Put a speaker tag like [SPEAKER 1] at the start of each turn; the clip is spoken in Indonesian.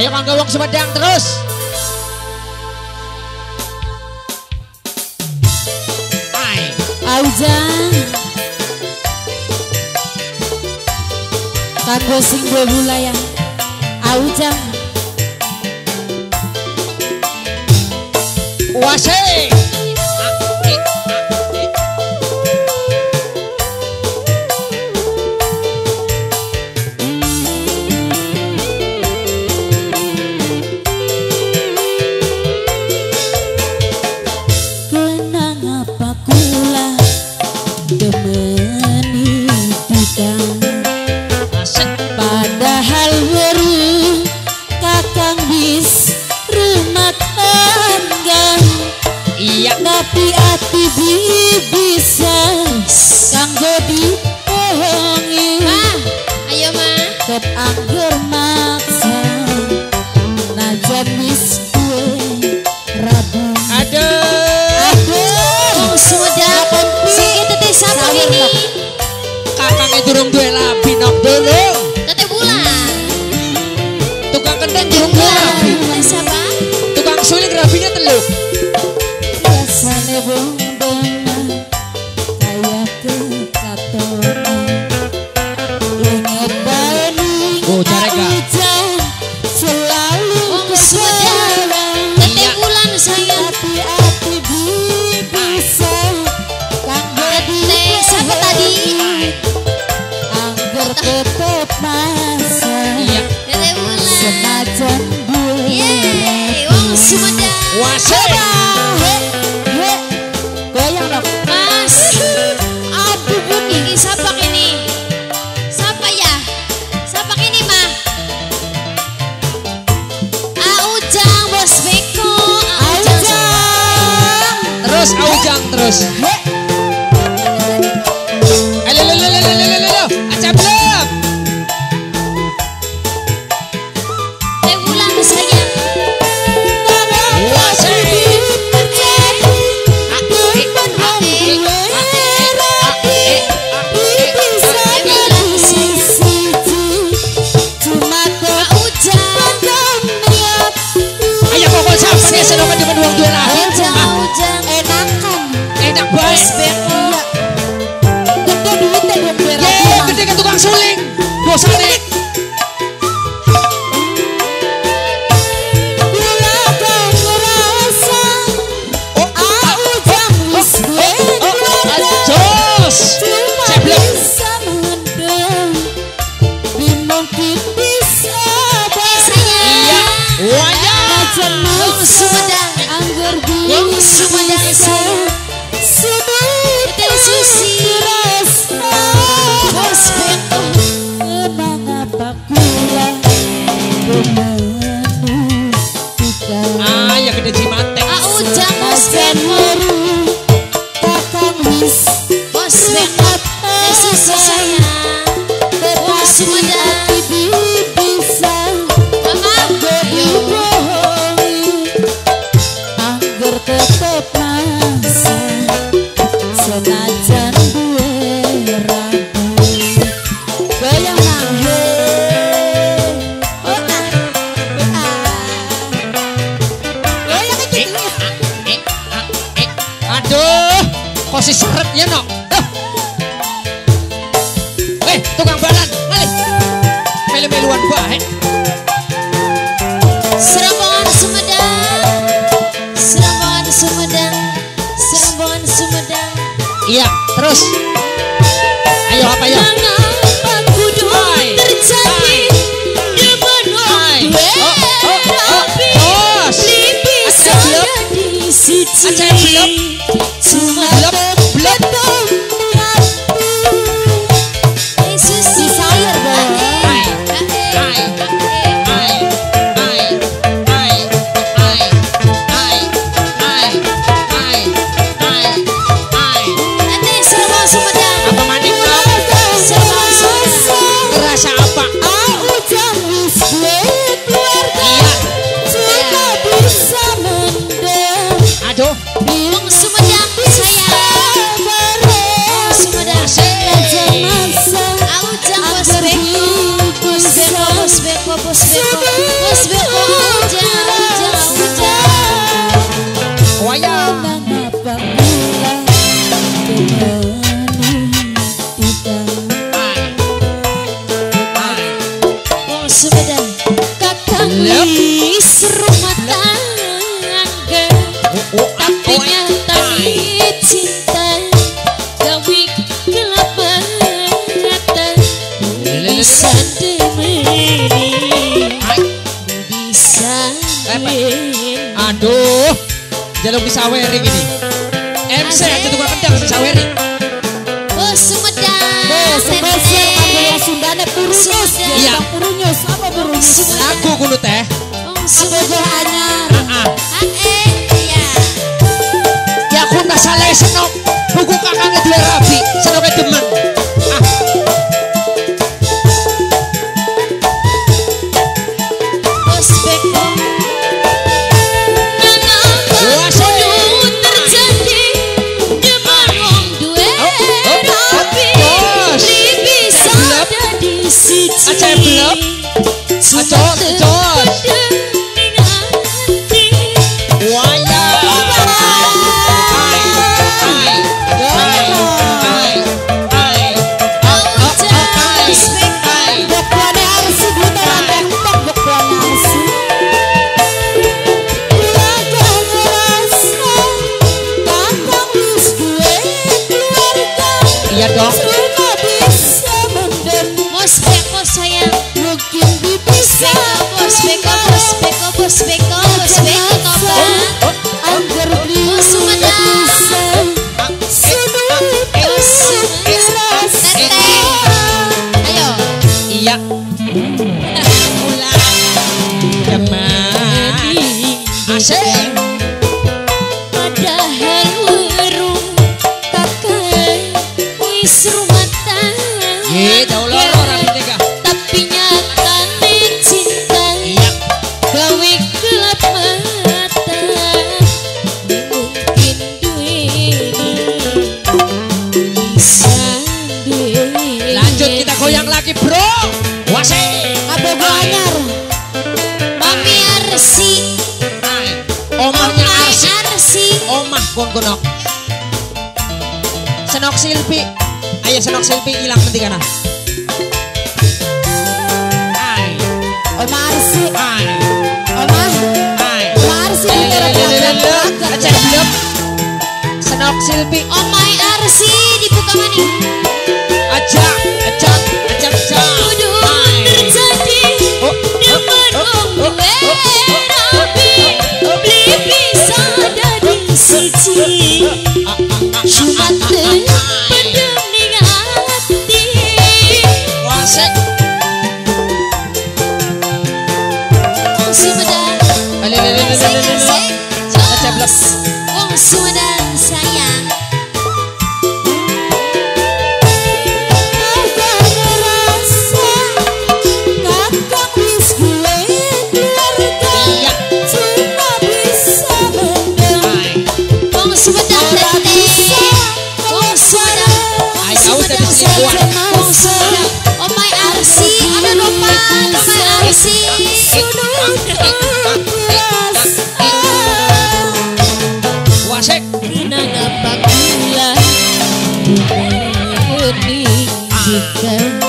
[SPEAKER 1] Ayo mangga wong Sumedang terus. Hai.
[SPEAKER 2] Aujang. Kanggo sing duwe wilayah. Aujang.
[SPEAKER 1] Wasik.
[SPEAKER 2] Padahal baru kakang bis rumah tangga.
[SPEAKER 1] Iya.
[SPEAKER 2] Tapi hati bisa kanggo dibohongi.
[SPEAKER 3] Ayo ma.
[SPEAKER 2] Ket angger maksa najan wis duwe rabu.
[SPEAKER 1] Aduh.
[SPEAKER 3] Sumedang. Sing itu teh sapa gini?
[SPEAKER 1] Kakangnya durung duwe labi nok dulu.
[SPEAKER 3] Tete Bulan.
[SPEAKER 1] Tukang kendang durung duwe labi.
[SPEAKER 3] Teh siapa?
[SPEAKER 1] Tukang suling rabinya telu.
[SPEAKER 2] Rasane bondengan kaya kekatonan. Ingat bae ning
[SPEAKER 1] Oh, jarega.
[SPEAKER 2] hujan selalu
[SPEAKER 3] Wong Sumedang. Tete Bulan sayang.
[SPEAKER 2] tapi hati bisa kanggo
[SPEAKER 3] Teh siapa tadi?
[SPEAKER 2] angger tetep masa
[SPEAKER 1] Iya.
[SPEAKER 3] Tete Bulan.
[SPEAKER 2] senajan duwe
[SPEAKER 3] Yeay, wong Sumedang.
[SPEAKER 1] Wasik.
[SPEAKER 2] goyang dong.
[SPEAKER 3] Mas. Aduh, ini siapa ini? Siapa ya? Siapa ini mah? Aujang Bos Beko. Aujang.
[SPEAKER 1] Terus Aujang terus. Ayo lo. Aja belum.
[SPEAKER 3] Teh Bulan sayang.
[SPEAKER 1] Wasik. Ayo pokok sampai nih senopati menduang dua lagi.
[SPEAKER 3] Aujang.
[SPEAKER 1] Enak baik.
[SPEAKER 2] Gede duitnya dong gue
[SPEAKER 1] Yeay, gede kan tukang suling. Dosa nih. Jos. Ceblok. Iya. Wanya.
[SPEAKER 3] Wong Sumedang. Wong Sumedang sayang. Teh Susi. Bos Beko.
[SPEAKER 1] Ya gede Cimateng.
[SPEAKER 3] Aujang Bos Beko. Bos Beko. Teh Susi sayang. Wong Sumedang. Mama. Ayo.
[SPEAKER 2] Angger tetep masa senajan duwe ragu. Goyang nang goyang iki.
[SPEAKER 1] Aduh, kok si seret ya no? Tukang balan, malih. Melu-meluan bae.
[SPEAKER 3] Serombongan Sumedang. Serombongan Sumedang. Serombongan Sumedang.
[SPEAKER 1] Iya, terus. Ayo apa ya?
[SPEAKER 3] Mengapa kudu
[SPEAKER 1] Hai.
[SPEAKER 3] terjadi demen
[SPEAKER 1] Hai.
[SPEAKER 3] gue rapi
[SPEAKER 1] Jos.
[SPEAKER 3] bisa
[SPEAKER 1] Aceh belum.
[SPEAKER 3] jadi suci.
[SPEAKER 1] Aceh belum.
[SPEAKER 3] Cuma
[SPEAKER 1] Belum.
[SPEAKER 3] Yesus
[SPEAKER 2] Desire, Boy.
[SPEAKER 1] Hai. Hai. Hai. Hai. Hai. Hai. Hai. Hai. Hai. Hai. Hai.
[SPEAKER 3] Ate Serombongan Sumedang.
[SPEAKER 1] Apa maning mau?
[SPEAKER 3] Serombongan Sumedang.
[SPEAKER 1] Ngerasa apa? Iya.
[SPEAKER 2] Cuma bisa mendem
[SPEAKER 1] Aduh.
[SPEAKER 3] Wong Sumedang. wis rumah tangga tapi nyatani cinta gawe gelap mata bisa demeni bisa demeni.
[SPEAKER 1] Aduh, jaluk bisa wering ini. MC aja tukang kendang bisa wering.
[SPEAKER 3] Bos Sumedang
[SPEAKER 2] Spesial panggung Sundane Purunyus.
[SPEAKER 3] Iya.
[SPEAKER 2] Purunyus apa Purunyus?
[SPEAKER 1] Lagu kudu teh.
[SPEAKER 2] Abogo anyar.
[SPEAKER 3] Iya.
[SPEAKER 1] Ya aku tak salah senok. Buku kakaknya dua rapi, senoknya demen.
[SPEAKER 3] Bos Beko
[SPEAKER 1] Aceh belum? Acot. Waya.
[SPEAKER 2] Bokwane arsi buta landang tok bokwane arsi. Keluarga ngerasa kakang wis duwe keluarga.
[SPEAKER 1] Iya dong.
[SPEAKER 2] Cuma bisa mendem
[SPEAKER 3] Bos Beko sayang.
[SPEAKER 2] mungkin dipisah.
[SPEAKER 3] Bos Beko Bang.
[SPEAKER 2] Angger beli
[SPEAKER 3] Sumedang. Ayo.
[SPEAKER 1] Iya. Demen. Asik.
[SPEAKER 3] Padahal urung kakak wis rumah tangga.
[SPEAKER 1] Ye, jauh lor orang ketiga.
[SPEAKER 3] Tapi nyatane cinta
[SPEAKER 1] Iya.
[SPEAKER 3] gawe gelap mata. Mungkin duweni bisa duweni.
[SPEAKER 1] Lanjut kita goyang lagi bro. Wasik.
[SPEAKER 2] Abogo anyar.
[SPEAKER 3] Mami Arsi,
[SPEAKER 1] Omahnya
[SPEAKER 3] Omai
[SPEAKER 1] Arsi.
[SPEAKER 3] Arsi.
[SPEAKER 1] Omah kunkunok. Senok Silpi. Ayo senok Silpi hilang nanti kana. Ai.
[SPEAKER 2] Oma arsi.
[SPEAKER 1] Ai.
[SPEAKER 2] Oma.
[SPEAKER 1] Ai.
[SPEAKER 2] Oma arsi bicara belakang.
[SPEAKER 1] Aceh belum. Senok Silpi.
[SPEAKER 3] Omai Arsi dibuka mani.
[SPEAKER 1] Ajak.
[SPEAKER 3] Kudu terjadi demen wong duwe rapi. Beli bisa dari siji. Cuma terpendam ning hati.
[SPEAKER 1] Wasik.
[SPEAKER 3] Wong Sumedang.
[SPEAKER 1] Aceh belum.
[SPEAKER 3] Wong Sumedang sayang.
[SPEAKER 1] Iya. Ai.
[SPEAKER 3] Wong Sumedang teteh. Wong Sumedang.
[SPEAKER 1] Ai kau dari selingkuhan.
[SPEAKER 3] Wong Sumedang. Omai Arsi. Ada Roman. Omai Arsi.
[SPEAKER 1] Wasik.
[SPEAKER 3] Nana Pakula. Ini juga.